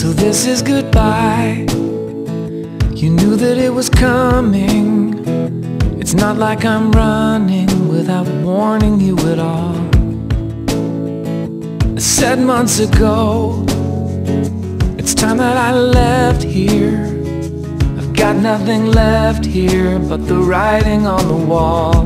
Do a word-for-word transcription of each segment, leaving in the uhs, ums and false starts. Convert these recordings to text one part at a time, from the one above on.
So this is goodbye. You knew that it was coming. It's not like I'm running without warning you at all. I said months ago, it's time that I left here. I've got nothing left here but the writing on the wall.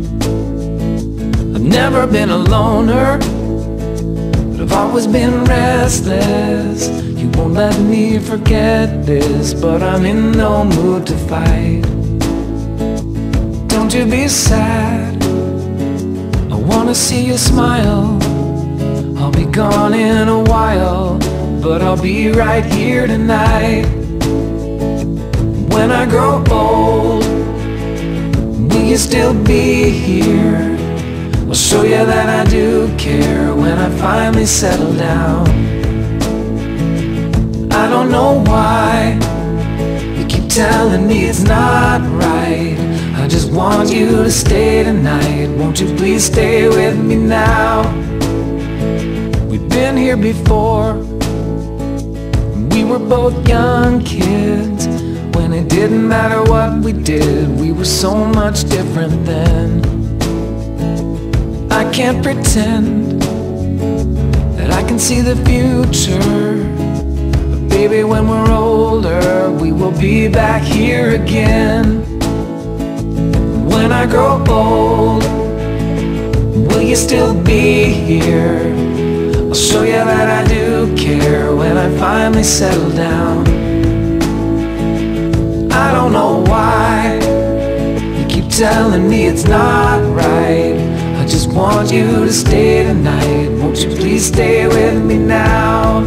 I've never been a loner, but I've always been restless. You won't let me forget this, but I'm in no mood to fight. Don't you be sad, I wanna see you smile. I'll be gone in a while, but I'll be right here tonight. When I grow old, will you still be here? I'll show you that I do care when I finally settle down. I don't know why you keep telling me it's not right. I just want you to stay tonight. Won't you please stay with me now? We've been here before. We were both young kids, when it didn't matter what we did. We were so much different then. I can't pretend that I can see the future, but baby, when we're older, we will be back here again. When I grow old, will you still be here? I'll show you that I do care when I finally settle down. I don't know why you keep telling me it's not right. I just want you to stay tonight. Won't you please stay with me now?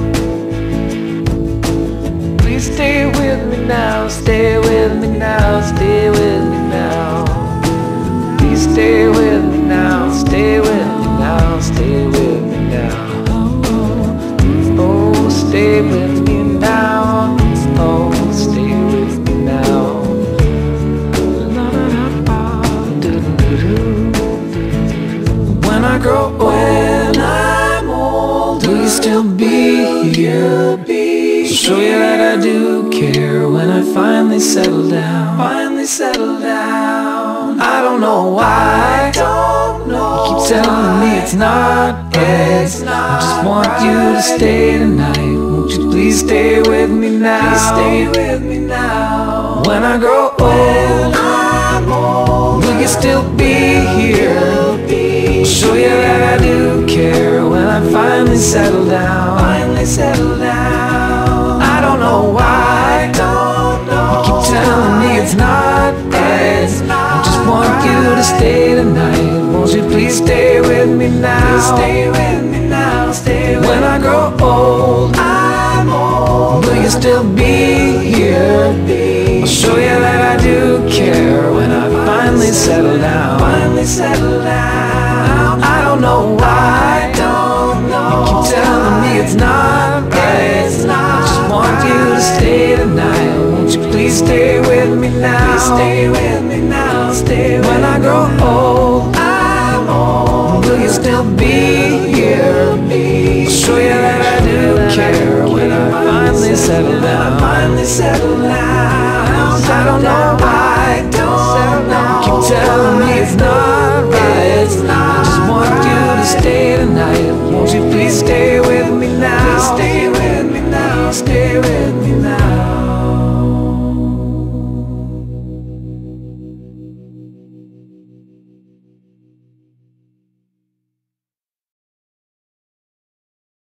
Please stay with me now. Stay with me now. Stay with me now. Please stay with me now. Stay with me now. Stay with me now. Oh, stay with me now. Oh, stay with me now. When I grow old, when I'm old, will you still be here? I'll show you that I do care when I finally settle down. Finally settle down. I don't know why. I don't know. You keep telling me it's not right. I just want you to stay tonight. Won't you please stay with me now? Please stay with me now. When I grow old, I'm old, will you still be here? I'll show you that I do care when I finally settle down. Finally settle down. I don't know why. I don't know. You keep telling me it's not right. I just want you to stay tonight. Won't you please stay with me now? Please stay with me now. Stay with when I grow old, I'm old, will you still be here? I'll show you that I do care when I finally settle down. Finally settle down. I don't know why. I don't know. You keep telling me it's not right. It's not I just want right. you to stay tonight. Won't you please stay with me now? Please stay with me now. Stay with when I grow old, I'm old, will you still be